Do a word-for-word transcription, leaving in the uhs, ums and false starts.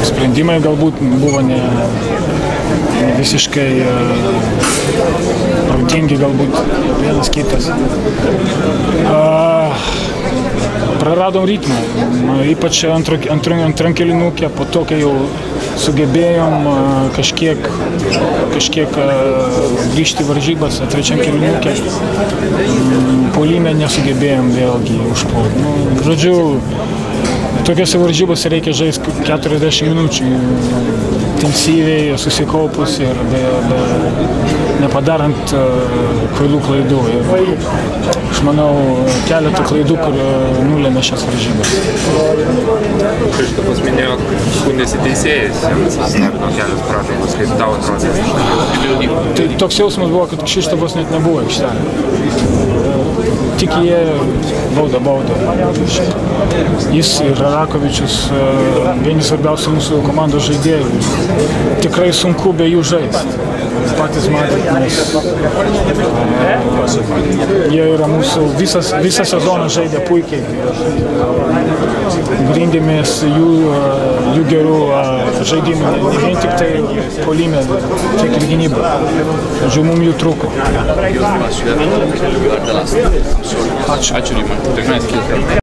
sprendimai galbūt buvo ne, ne visiškai protingi, galbūt vienas kitas. Praradom ritmą, ypač antram kėlinukė, po to, kai jau sugebėjom kažkiek, kažkiek grįžti varžybas, trečiam kėlinukė, puolime nesugebėjom vėlgi užpuolti. Nu, žodžiu, tokiose varžybose reikia žaisti keturiasdešimt minučių intensyviai, susikaupus ir be, be, nepadarant kvailų klaidų. Ir aš manau, keletą klaidų, kur nulėmė šias varžybas. Krištofas minėjo, skundėsi teisėjais, jiems stebino kelios pražangos, kaip tau atrodė. Tai toks jausmas buvo, kad Krištofas net nebuvo aikštelėje. Tik jie bauda bauda. Jis ir Rakovičius, vieni svarbiausių mūsų komandos žaidėjų. Tikrai sunku be jų žaisti. Patys matėt, nes jie yra mūsų, visas, visą sezoną žaidė puikiai. Grindėmės jų, jų gerų žaidimų, ne vien tik tai puolime, tiek ir gynybą. Žodžiu, mums jų trūko. Ačiū. Ačiū, Rima.